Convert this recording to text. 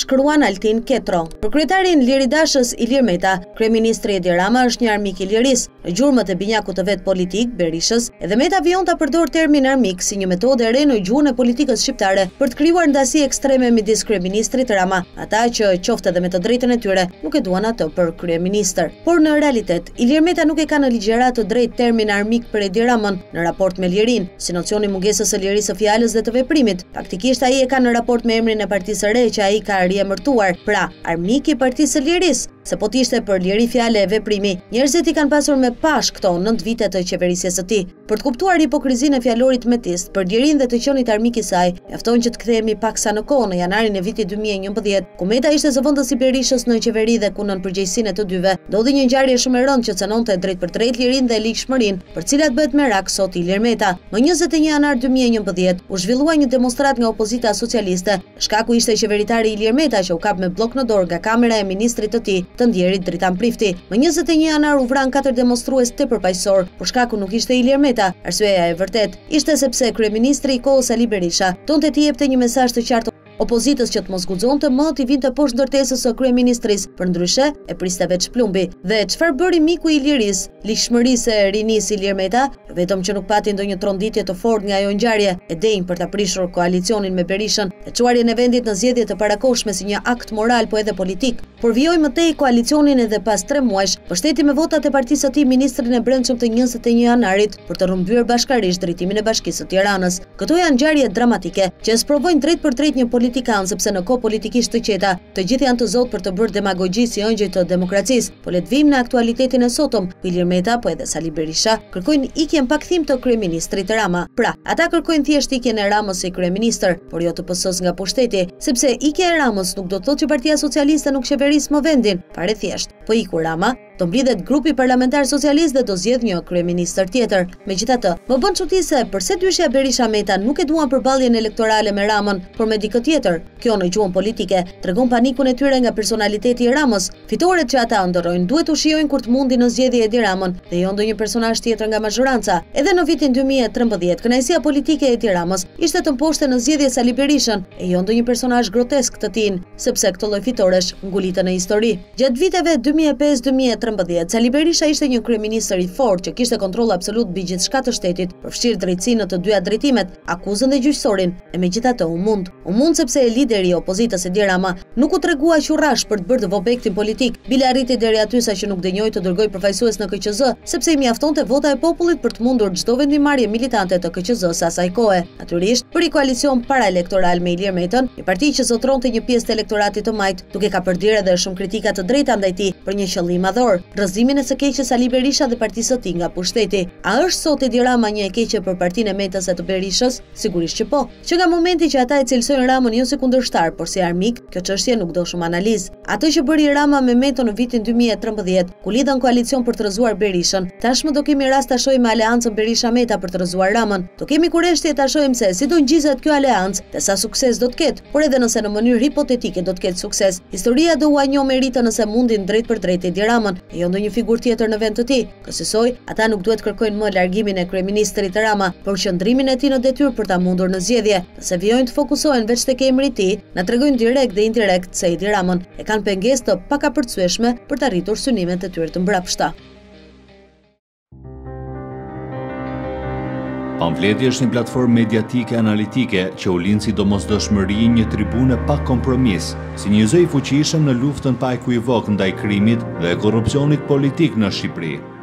shkruan Altin Ketro. Për kryetarin Liri Dashës Ilir Meta, kryeministri Edi Rama është një armik i lirisë. Në gjurmët e binjakut të vet politik, Berishës, edhe Meta vijon ta përdor termin armik si një metodë e re në gjuhën e politikës shqiptare për të krijuar ndasi ekstreme midis kryeministrit Rama, ata që qoftë edhe me të drejtën e tyre nuk e duan atë për kryeministër. Por në realitet, Ilir Meta nuk e ka në ligjërat të drejtë termin armik për Edi Ramën në raport me Lirin, si nocioni mungesës së lirisë së fjalës dhe të veprimit. Faktikisht ai e ka në raport me emrin e Partisë së Re që ai ka riemërtuar, pra armik i Partisë së Lirisë. Se po t'ishte për liri fjale e veprimi, njerëzit i kanë pasur me pash këto 9 vite të qeverisjes së tij. Për të kuptuar hipokrizinë e fjalorit metist për lirin dhe të qenit armik i saj, mjafton që të kthehemi paksa në kohë në janarin e vitit 2011, ku Meta ishte zëvendës i Berishës në qeveri dhe ku nën përgjegjësinë e të dyve ndodhi një ngjarje shumë e rëndë që cënonte drejt për drejt lirin dhe likshmërinë, për cilat bëhet merak sot Ilir Meta. Më 21 janar 2011 u zhvillua një demonstrat nga opozita socialiste. Shkaku ishte qeveritari Ilir Meta që u kap me blok në dorë nga kamera e ministrit të tij, të ndjerit Dritan Prifti. Më 21 janar u vran 4 demonstrues tepërpaqësor, por shkaku nuk ishte Ilir Meta. Arsyeja e vërtet ishte sepse kryeministri i kohës Ali Berisha donte t'i jepte një mesazh të qartë opozitës që të mos guxonte më t'i vinte poshtë ndërtesës së kryeministrisë, përndryshe e priste veç plumbi. Dhe çfarë bëri miku i lirisë, likshmërisë e rinis Ilir Meta, vetëm që nuk pati ndonjë tronditje të fortë nga ajo ngjarje, e denj për ta prishur koalicionin me Berishën, e çuarjen e vendit në zgjedhje të parakohshme si një akt moral po edhe politik. Por vijoi më tej koalicionin edhe pas 3 muajsh, mbështeti me votat e partisë së tij ministrin e brendshëm të 21 janarit për të rrëmbyer bashkërisht drejtimin e Bashkisë së Tiranës. Këto janë ngjarje dramatike që sprovojnë drejt për drejt një politikan, sepse në kohë politikisht të qeta, të gjithë janë të zotë për të bërë demagogji si ëngjëj të demokracisë. Po le të vijmë në aktualitetin e sotëm. Ilir Meta po edhe Sali Berisha kërkojnë ikjen pa kthim të kryeministrit Rama. Pra, ata kërkojnë thjesht ikjen e Ramës si kryeministër, por jo të PS-s nga pushteti, sepse ikja e Ramës nuk do të thotë që Partia Socialiste nuk qeveris më vendin, pare thjesht. Po ikur Rama, do mblidhet grupi parlamentar socialist dhe do zgjedh një kryeministër tjetër. Megjithatë, më bën çudi se pse dyshja Berisha Meta nuk e duan përballjen elektorale me Ramën, por me dikë tjetër. Kjo në gjuhën politike tregon panikun e tyre nga personaliteti i Ramës. Fitoret që ata ndërrojnë duhet u shijojnë kur të mundi në zgjedhje Edi Ramën dhe jo ndonjë personazh tjetër nga mazhoranca. Edhe në vitin 2013, kënaqësia politike e Edi Ramës ishte të mposhte në zgjedhje Sali Berishën e jo ndonjë personazh grotesk të tij, sepse këto lloj fitoresh ngulitën në histori. Gjatë viteve 2005-2013 Sali Berisha ishte një kryeministër i fortë që kishte kontroll absolut mbi gjithçka të shtetit, përfshirë drejtsinë në të dyja drejtimet, akuzën dhe gjyqësorin. E megjithatë u mund sepse lideri i opozitës Edi Rama nuk u tregua qurrash për të bërë të vobektin politik, bile arriti deri aty sa që nuk dënjoi të dërgoj përfaqësues në KQZ, sepse i mjaftonte vota e popullit për të mundur çdo vendimarrje militante të KQZ-s asaj kohe. Natyrisht, për një koalicion paraelektoral me Ilir Metën, një parti që zotronte një pjesë të elektoratit të majt, duke ka përdyrë edhe shumë kritika të drejta ndaj tij për një qëllim madhor, rrëzimin e së keqe Sali Berisha dhe partisë së tij nga pushteti. A është sot Edi Rama një e keqe për partinë e Metës e të Berishës? Sigurisht që po. Që nga momenti që ata e cilësojnë Ramën jo si kundërshtar, por si armik, kjo çështje nuk do shumë analizë. Atë që bëri Rama me Metën në vitin 2013, ku lidhen koalicion për të rrëzuar Berishën, tashmë do kemi rast ta shohim aleancën Berisha-Meta për të rrëzuar Ramën. Do kemi kurreshtje ta shohim se si do ngjizet kjo aleancë dhe sa sukses do të ketë, por edhe nëse në mënyrë hipotetike do të ketë sukses, historia do ua njohë meritën nëse mundin drejt për drejt Edi Ramën, e jo ndonjë figurë tjetër në vend të tij. Kësaj, ata nuk duhet kërkojnë më largimin e kryeministrit Rama, por qëndrimin e tij në detyrë për ta mundur në zgjedhje. Nëse vijojnë të fokusohen veç tek emri i tij, na tregojnë direkt dhe indirekt se Edi Ramën e kanë pengesë të pakapërcyeshme për të arritur synimet e tyre të mbrapshta. Pamfleti është një platformë mediatike analitike që u lind sidomosdoshmëri një tribune pa kompromis, si një zë i fuqishëm në luftën pa ekuivok ndaj krimit dhe korrupsionit politik në Shqipëri.